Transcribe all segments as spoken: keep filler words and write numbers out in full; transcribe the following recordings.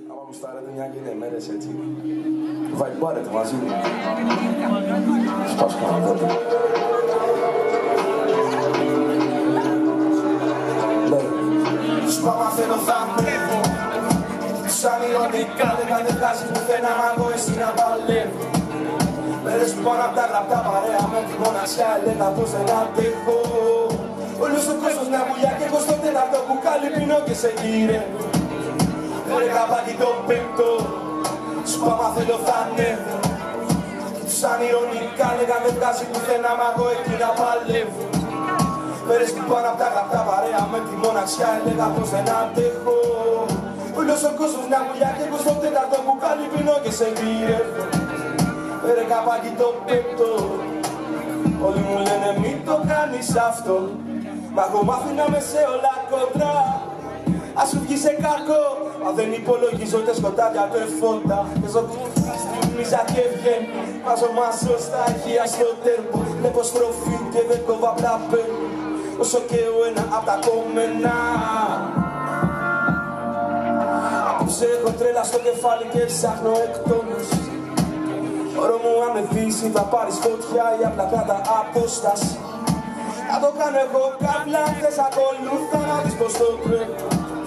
Άμα μου στάρετε μια και μέρες έτσι, βαϊμπάρετε μαζί μου. Σπάσω κανένα τότε. Σου πάω μαθαίνω θα ανέβω. Σαν ηρωνικά δεν κατεβγάζει πουθενά, μα εγώ εσύ να παλεύω. Μέρες που πάνω απ' τα γραπτά παρέα με τη μοναξιά έλεγα πως δεν αντέχω. Όλος ο κόσμος μια βουλιά και εγώ στο τέταρτο μπουκάλι πίνω και σε γύρευω. Ρε καπάκι το πέμπτο, σου πάω θέλω θα ανέβω. Σαν ηρωνικά λέγα δεν βγάζει πουθενά, μα εγώ εκεί να παλεύω. Μέρες που πάνω απ' τα γραπτά παρέα με τη μοναξιά έλεγα πως δεν αντέχω. Όλος ο κόσμος μια βουλιά και εγώ στο τέταρτο μπουκάλι πίνω και σε γύρευω. Ρε καπάκι το πέμπτο, όλοι μου λένε μην το κάνεις αυτό. Μα εγώ μ' αφήνα με σε όλα κοντρά. Ας σου βγει σε κακό, μα δεν υπολογίζω ούτε σκοτάδια ούτε φώτα. Παίζω στη μίζα και βγαίνει, βάζω μάσο στα αρχεία στο τέρπο. Βλέπω στροφή και δεν κόβω απ' τα παίρνω, όσο και ο ένα απ' τα κομμένα. Απόψε έχω τρέλα στο κεφάλι και ψάχνω εκτόνωση. Όρο μου αν με δεις θα πάρεις φωτιά ή απλά κράτα απόσταση. Να το κάνω εγώ καύλα, θες ακολούθα να δεις πως το τρέχω.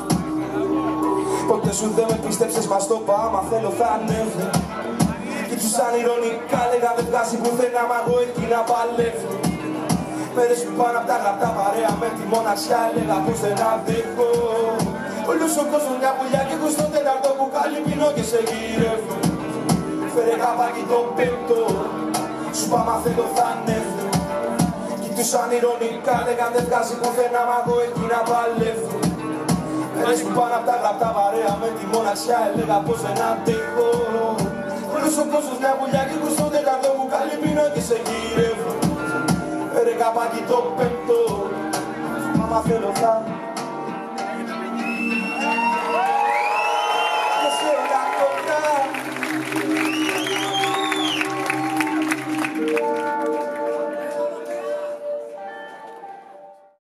Ποτέ σου δεν με πίστεψες, μα στο πάω, μα θέλω θα ανέβω. Κι τους σαν ηρωνικά λέγα δεν βγάζει πουθενά, μα εγώ εκεί να παλεύω. Μέρες που πάνω απ' τα γραπτά παρέα με τη μοναξιά έλεγα πως δεν αντέχω. Όλος ο κόσμος μια πουλιά και εγώ στο τέταρτο μπουκάλι πίνω και σε γύρευω. Φέρε καπάκι το πέμπτο, σου πάω μα θέλω θα ανέβω. Κι τους σαν ηρωνικά λέγαν δεν βγάζει πουθενά, μα εγώ εκεί να παλεύω. Μέρες που πάνω απ' τα γραπτά παρέα με τη μοναξιά έλεγα πως δεν αντέχω. Όλος ο κόσμος μια βουλιά και εγώ στο τέταρτο μπουκάλι πίνω και σε γύρευω. Φέρε καπάκι το πέμπτο, σου πάω μα θέλω θα